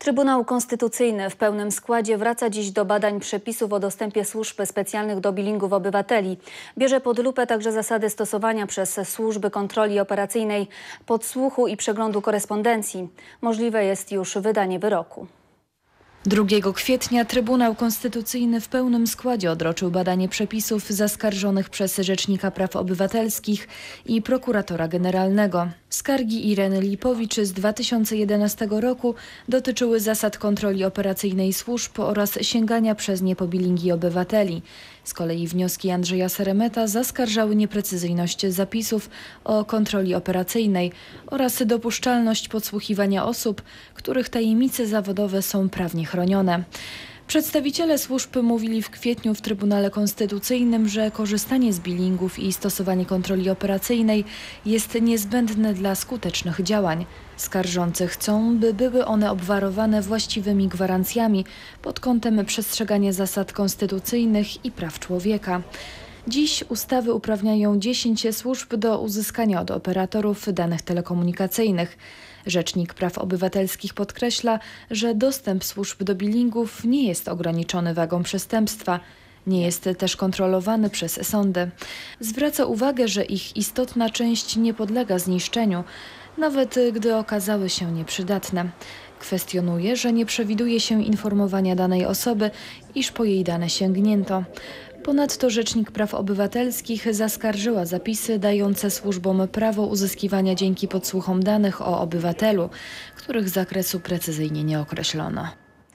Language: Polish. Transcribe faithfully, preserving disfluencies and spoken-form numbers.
Trybunał Konstytucyjny w pełnym składzie wraca dziś do badań przepisów o dostępie służb specjalnych do bilingów obywateli. Bierze pod lupę także zasady stosowania przez służby kontroli operacyjnej podsłuchu i przeglądu korespondencji. Możliwe jest już wydanie wyroku. drugiego kwietnia Trybunał Konstytucyjny w pełnym składzie odroczył badanie przepisów zaskarżonych przez Rzecznika Praw Obywatelskich i Prokuratora Generalnego. Skargi Ireny Lipowicz z dwa tysiące jedenastego roku dotyczyły zasad kontroli operacyjnej służb oraz sięgania przez nie po bilingi obywateli. Z kolei wnioski Andrzeja Seremeta zaskarżały nieprecyzyjność zapisów o kontroli operacyjnej oraz dopuszczalność podsłuchiwania osób, których tajemnice zawodowe są prawnie chronione. Przedstawiciele służb mówili w kwietniu w Trybunale Konstytucyjnym, że korzystanie z bilingów i stosowanie kontroli operacyjnej jest niezbędne dla skutecznych działań. Skarżący chcą, by były one obwarowane właściwymi gwarancjami pod kątem przestrzegania zasad konstytucyjnych i praw człowieka. Dziś ustawy uprawniają dziesięć służb do uzyskania od operatorów danych telekomunikacyjnych. Rzecznik Praw Obywatelskich podkreśla, że dostęp służb do bilingów nie jest ograniczony wagą przestępstwa. Nie jest też kontrolowany przez sądy. Zwraca uwagę, że ich istotna część nie podlega zniszczeniu, nawet gdy okazały się nieprzydatne. Kwestionuje, że nie przewiduje się informowania danej osoby, iż po jej dane sięgnięto. Ponadto Rzecznik Praw Obywatelskich zaskarżyła zapisy dające służbom prawo uzyskiwania dzięki podsłuchom danych o obywatelu, których zakresu precyzyjnie nie określono.